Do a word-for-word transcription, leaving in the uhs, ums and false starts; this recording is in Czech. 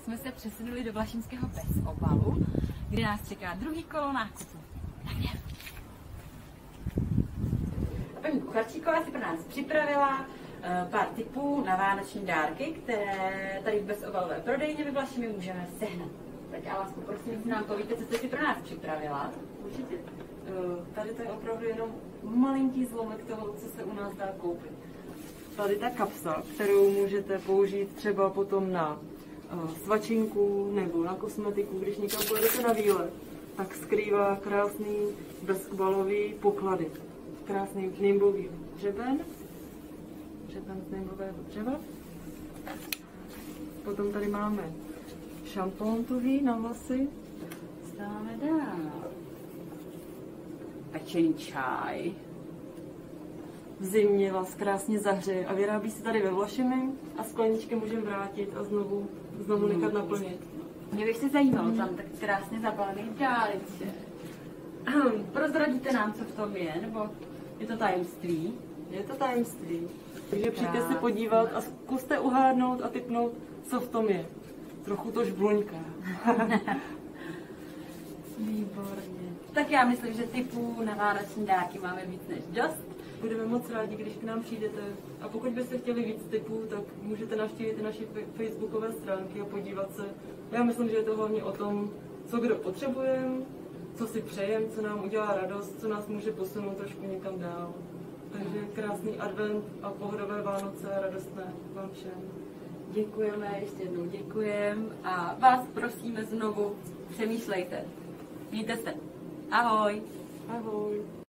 jsme se přesunuli do Vlašimského bez obalu, kde nás čeká druhý kolo nákupu. Tak jdem. A paní Kucharčíková si pro nás připravila uh, pár tipů na vánoční dárky, které tady v bezobalové prodejně ve Vlašimi můžeme sehnat. Tak já vás poprosím, jestli nám povíte, co jste si pro nás připravila. Určitě. Uh, tady to je opravdu jenom malinký zlomek toho, co se u nás dá koupit. Tady ta kapsa, kterou můžete použít třeba potom na uh, svačinku nebo na kosmetiku, když někam pojedete na výlet, tak skrývá krásný bezobalový poklady. Krásný nimbový hřeben, hřeben z nimbového dřeva. Potom tady máme šampón tuhý na vlasy. Stáváme dál. Pečený čaj. V zimě vás krásně zahřeje a vyrábí se tady ve Vlašimi a skleničky můžeme vrátit a znovu, znovu nechat naplnit. Mě bych se zajímalo, tam tak krásně zabalený dálnice. Prozradíte nám, co v tom je, nebo je to tajemství? Je to tajemství. Takže přijďte se podívat a zkuste uhádnout a tipnout, co v tom je. Trochu to žbluňká. Výborně. Tak já myslím, že tipů na vánoční dárky máme víc než dost. Budeme moc rádi, když k nám přijdete. A pokud byste chtěli víc tipů, tak můžete navštívit naše facebookové stránky a podívat se. Já myslím, že je to hlavně o tom, co kdo potřebujeme, co si přejeme, co nám udělá radost, co nás může posunout trošku někam dál. Takže krásný advent a pohodové Vánoce a radostné vám všem. Děkujeme, ještě jednou děkujeme a vás prosíme znovu, přemýšlejte. Mějte se. Ahoj. Ahoj.